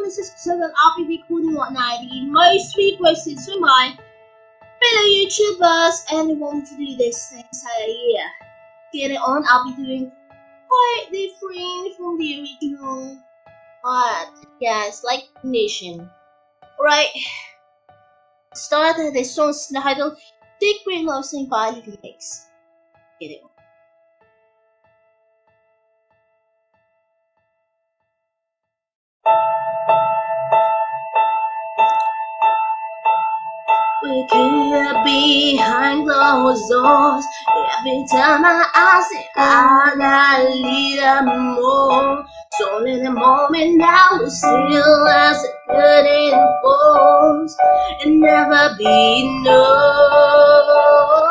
this is Grazelle, and I'll be recording what now the most requested to my fellow YouTubers, and they want me to do this entire year. Get it on, I'll be doing quite different from the original, but yes, like Rendition. Right, start the song's titled Secret Love Sing by Little Mix. Get it on. We keep behind closed doors. Every time I say I need a more. So in the moment now we still as a good enforce and never be known.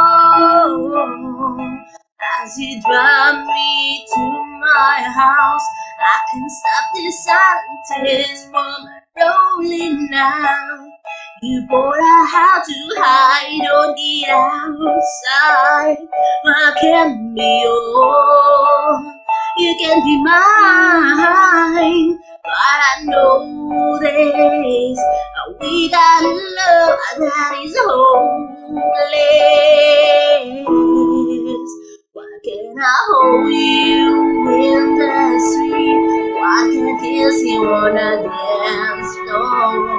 As you drive me to my house, I can stop this silent tears from rolling now. You bought a house to hide on the outside. I can be yours, you can be mine. But I know this, we got love that is hopeless. Why can't I hold you in the street? Why can't I kiss you on a dance floor?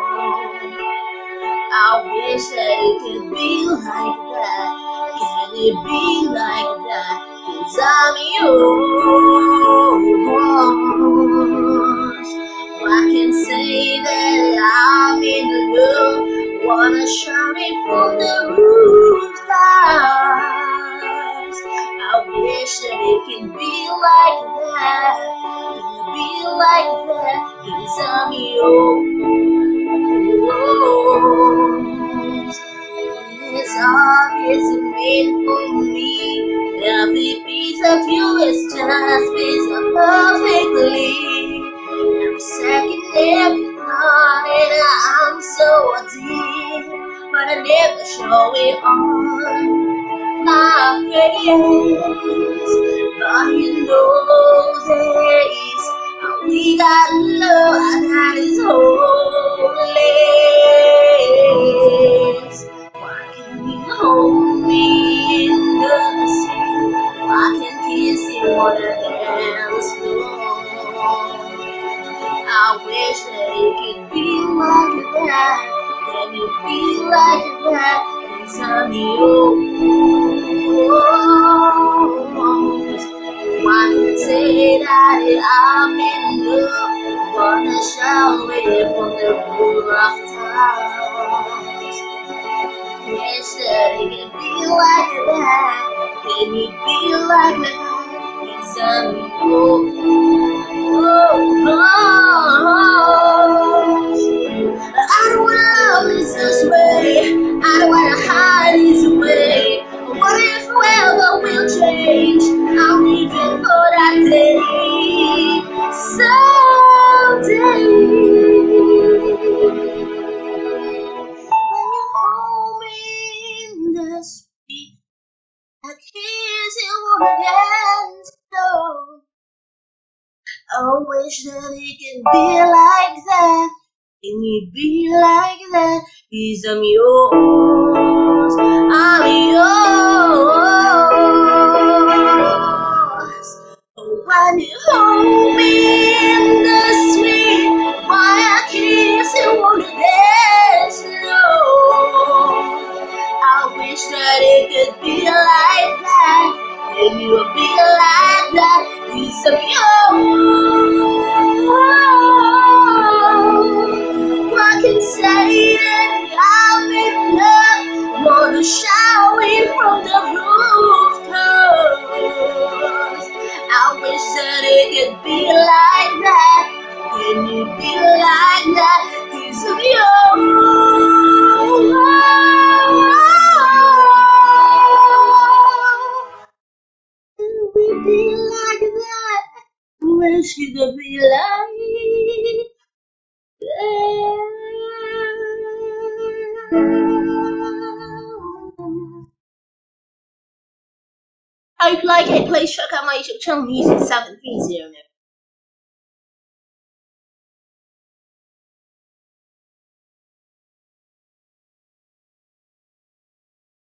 I wish that it could be like that. Can it be like that? 'Cause I'm yours. I can say that I'm in love. Wanna shout it from the rooftops. I wish that it could be like that. Can it be like that? 'Cause I'm yours. It's obvious and made for me. Every piece of you is just fits perfectly. Every second, every thought, and I'm so deep, but I never show it on my face. But you know this, we got love that is hopeless. Why can't you hold me in the street? Why can't kiss you on the dance floor? I wish that it could be like that. Can it be like that? 'Cause I'm yours. Why can't I say that I'm in love? Wanna shout it from the rooftops. Wish that it could be like that. Can it be like that? 'Cause I'm yours. I don't wanna love this way. I don't wanna hide this way. What if forever will change? I'm leaving for that day. Someday, when you hold me in the street, I kiss you on the dance floor. I wish that it could be like that. Can it be like that? 'Cause I'm yours. I'm yours. When you hold me in the street, why I kiss you on the dance floor. I wish that it could be like that. Can you be like that? 'Cause I'm yours. I can say that I'm in love. Wanna shout it from the rooftops. I wish that it could be like that. Can it be like that? 'Cause I'm yours. Can we be like that? Wish it could be like that. I hope you like it. Please check out my YouTube channel, Music 730.